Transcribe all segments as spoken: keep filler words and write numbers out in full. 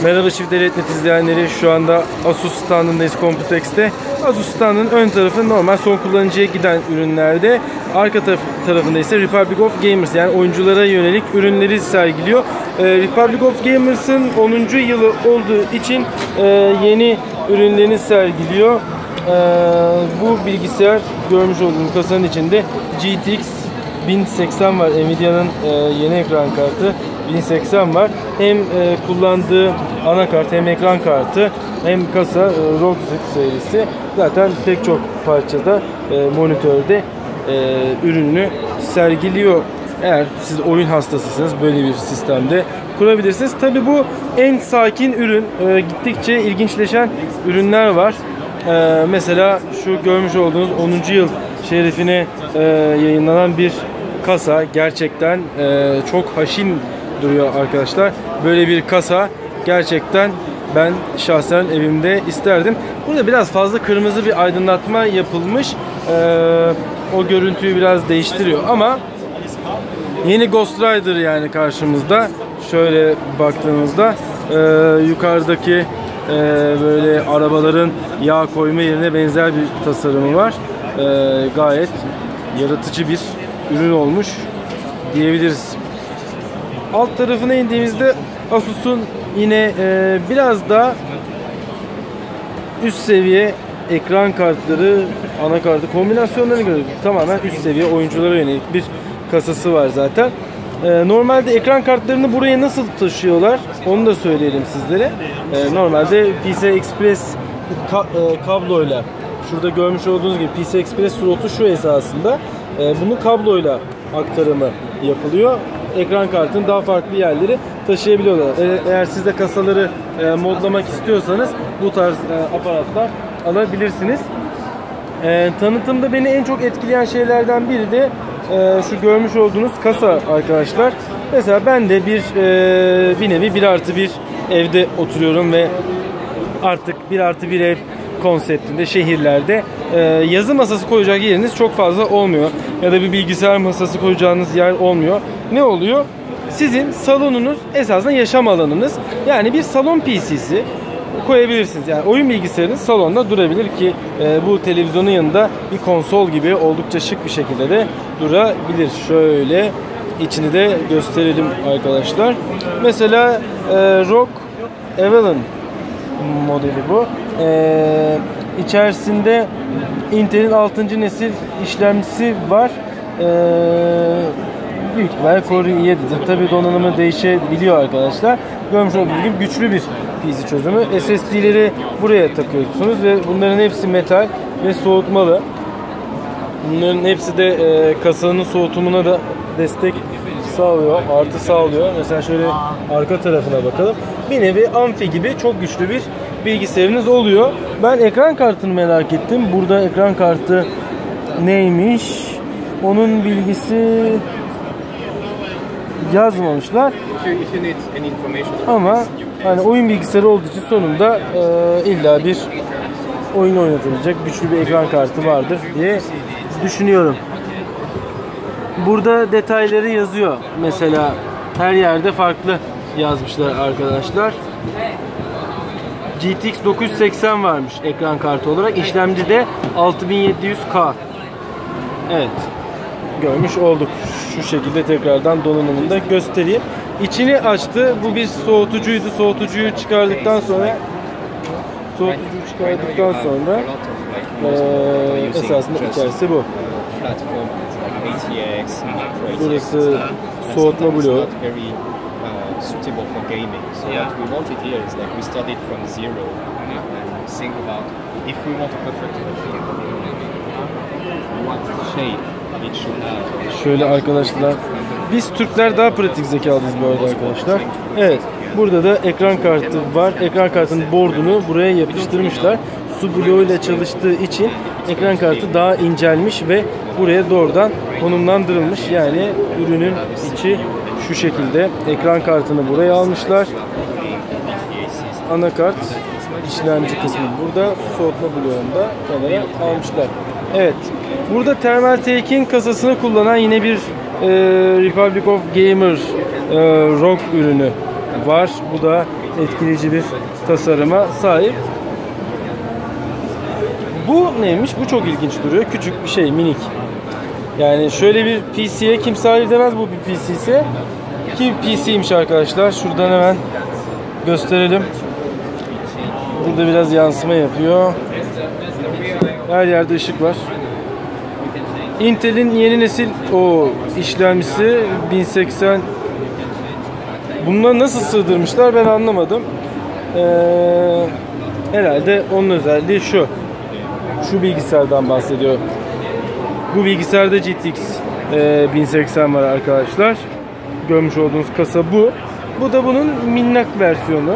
Merhaba Çift Devletnet izleyenleri, şu anda Asus standındayız, Computex'te. Asus standının ön tarafı normal son kullanıcıya giden ürünlerde, arka taraf, tarafında ise Republic of Gamers, yani oyunculara yönelik ürünleri sergiliyor. Ee, Republic of Gamers'ın onuncu yılı olduğu için e, yeni ürünlerini sergiliyor. Ee, bu bilgisayar, görmüş olduğunuz kasanın içinde G T X bin seksen var, Nvidia'nın e, yeni ekran kartı bin seksen var. Hem e, kullandığı anakart, hem ekran kartı, hem kasa e, R O G serisi. Zaten pek çok parçada, e, monitörde e, ürününü sergiliyor. Eğer siz oyun hastasısınız, böyle bir sistemde kurabilirsiniz. Tabi bu en sakin ürün. E, gittikçe ilginçleşen ürünler var. E, mesela şu görmüş olduğunuz onuncu yıl şerefine e, yayınlanan bir kasa. Gerçekten e, çok haşin duruyor arkadaşlar. Böyle bir kasa gerçekten ben şahsen evimde isterdim. Burada biraz fazla kırmızı bir aydınlatma yapılmış. Ee, o görüntüyü biraz değiştiriyor ama yeni Ghost Rider yani karşımızda. Şöyle baktığımızda e, yukarıdaki e, böyle arabaların yağ koyma yerine benzer bir tasarımı var. E, gayet yaratıcı bir ürün olmuş diyebiliriz. Alt tarafına indiğimizde Asus'un yine e, biraz daha üst seviye ekran kartları, anakartı kombinasyonlarını görüyoruz. Tamamen üst seviye oyunculara yönelik bir kasası var zaten. E, normalde ekran kartlarını buraya nasıl taşıyorlar onu da söyleyelim sizlere. E, normalde P C I Express ka e, kabloyla, şurada görmüş olduğunuz gibi P C I Express slotu şu esasında. E, bunu kabloyla aktarımı yapılıyor. Ekran kartının daha farklı yerleri taşıyabiliyorlar. Eğer siz de kasaları e, modlamak istiyorsanız bu tarz e, aparatlar alabilirsiniz. E, tanıtımda beni en çok etkileyen şeylerden biri de e, şu görmüş olduğunuz kasa arkadaşlar. Mesela ben de bir e, bir nevi bir artı bir evde oturuyorum ve artık bir artı bir ev konseptinde şehirlerde e, yazı masası koyacak yeriniz çok fazla olmuyor. Ya da bir bilgisayar masası koyacağınız yer olmuyor. Ne oluyor? Sizin salonunuz esasında yaşam alanınız. Yani bir salon P C'si koyabilirsiniz. Yani oyun bilgisayarınız salonda durabilir ki e, bu televizyonun yanında bir konsol gibi oldukça şık bir şekilde de durabilir. Şöyle içini de gösterelim arkadaşlar. Mesela e, R O G Avalon modeli bu. Ee, içerisinde Intel'in altıncı nesil işlemcisi var. Ee, büyük ihtimalle Core i yedi'dir. Tabii donanımı değişebiliyor arkadaşlar. Görmüş olduğunuz gibi güçlü bir P C çözümü. S S D'leri buraya takıyorsunuz ve bunların hepsi metal ve soğutmalı. Bunların hepsi de e, kasanın soğutumuna da destek sağlıyor, artı sağlıyor. Mesela şöyle arka tarafına bakalım. Bir nevi amfi gibi çok güçlü bir bilgisayarınız oluyor. Ben ekran kartını merak ettim. Burada ekran kartı neymiş? Onun bilgisi yazmamışlar. Ama hani oyun bilgisayarı olduğu için sonunda e, illa bir oyun oynatılacak güçlü bir ekran kartı vardır diye düşünüyorum. Burada detayları yazıyor. Mesela her yerde farklı yazmışlar arkadaşlar. G T X dokuz yüz seksen varmış ekran kartı olarak. İşlemci de altı bin yedi yüz K. Evet. Görmüş olduk. Şu şekilde tekrardan donanımını da göstereyim. İçini açtı. Bu bir soğutucuydu. Soğutucuyu çıkardıktan sonra soğutucuyu çıkardıktan sonra ee, esasında içerisi bu. Burası soğutma bloğu. Suitable for gaming. So yeah. What we wanted here is like we started from zero and think about if we want a perfect machine, what shape it should have. Şöyle arkadaşlar, biz Türkler daha pratik zekalıyız bu arada arkadaşlar. Evet, burada da ekran kartı var. Ekran kartının board'unu buraya yapıştırmışlar. Su bloğuyla çalıştığı için ekran kartı daha incelmiş ve buraya doğrudan konumlandırılmış. Yani ürünün içi şu şekilde. Ekran kartını buraya almışlar. Anakart, işlemci kısmı burada. Soğutma bloğunda kenara almışlar. Evet. Burada Thermaltake'in kasasını kullanan yine bir e, Republic of Gamer e, R O G ürünü var. Bu da etkileyici bir tasarıma sahip. Bu neymiş? Bu çok ilginç duruyor. Küçük bir şey, minik. Yani şöyle bir P C'ye kimse hayır demez, bu bir P C ise. Ki P C'ymiş arkadaşlar. Şuradan hemen gösterelim. Burada biraz yansıma yapıyor. Her yerde ışık var. Intel'in yeni nesil o işlemcisi bin seksen. Bunları nasıl sığdırmışlar ben anlamadım. Ee, herhalde onun özelliği şu. Şu bilgisayardan bahsediyor. Bu bilgisayarda G T X e, bin seksen var arkadaşlar. Görmüş olduğunuz kasa bu. Bu da bunun minnak versiyonu.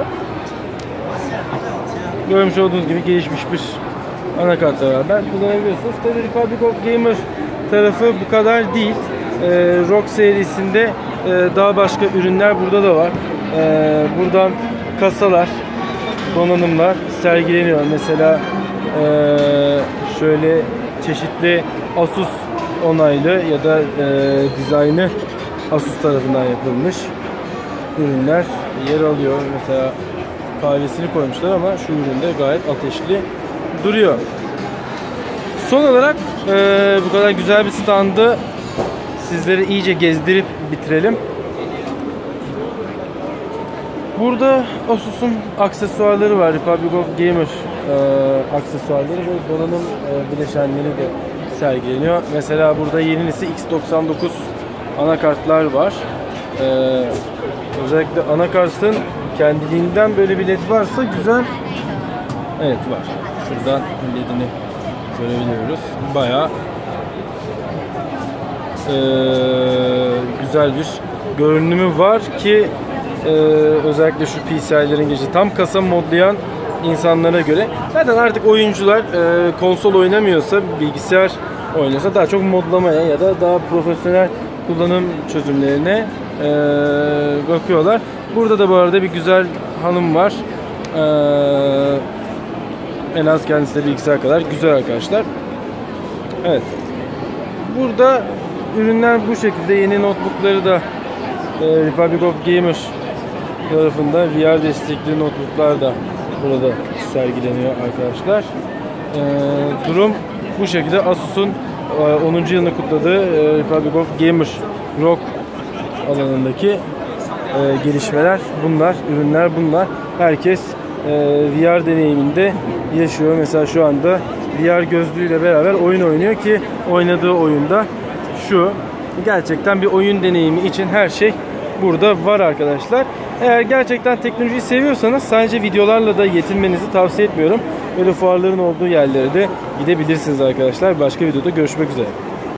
Görmüş olduğunuz gibi gelişmiş bir anakartla beraber kullanabiliyorsunuz. Tabii Republic of Gamer tarafı bu kadar değil. E, R O G serisinde e, daha başka ürünler burada da var. E, buradan kasalar, donanımlar sergileniyor. Mesela e, şöyle çeşitli Asus onaylı ya da e, dizaynı Asus tarafından yapılmış ürünler yer alıyor. Mesela kahvesini koymuşlar ama şu üründe gayet ateşli duruyor. Son olarak e, bu kadar güzel bir standı sizleri iyice gezdirip bitirelim. Burada Asus'un aksesuarları var. Republic of Gamer e, aksesuarları ve donanım e, bileşenleri de sergileniyor. Mesela burada yeni nesil X doksan dokuz anakartlar var. E, özellikle anakartın kendiliğinden böyle bir led varsa güzel. Evet var. Şuradan ledini görebiliyoruz. Bayağı e, güzel bir görünümü var ki e, özellikle şu P C'lerin geçti. Tam kasa modlayan insanlara göre. Zaten artık oyuncular e, konsol oynamıyorsa, bilgisayar oynuyorsa daha çok modlamaya ya da daha profesyonel kullanım çözümlerine e, bakıyorlar. Burada da bu arada bir güzel hanım var. E, en az kendisi de bilgisayar kadar güzel arkadaşlar. Evet. Burada ürünler bu şekilde. Yeni notebookları da e, Republic of Gamer tarafında V R destekli notebooklar da burada sergileniyor arkadaşlar. E, durum bu şekilde. Asus'un e, onuncu yılını kutladığı e, Republic of Gamer R O G alanındaki e, gelişmeler bunlar, ürünler bunlar. Herkes e, V R deneyiminde yaşıyor. Mesela şu anda V R gözlüğüyle beraber oyun oynuyor ki oynadığı oyunda şu. Gerçekten bir oyun deneyimi için her şey burada var arkadaşlar. Eğer gerçekten teknolojiyi seviyorsanız sadece videolarla da yetinmenizi tavsiye etmiyorum. Böyle fuarların olduğu yerlere de gidebilirsiniz arkadaşlar. Başka videoda görüşmek üzere.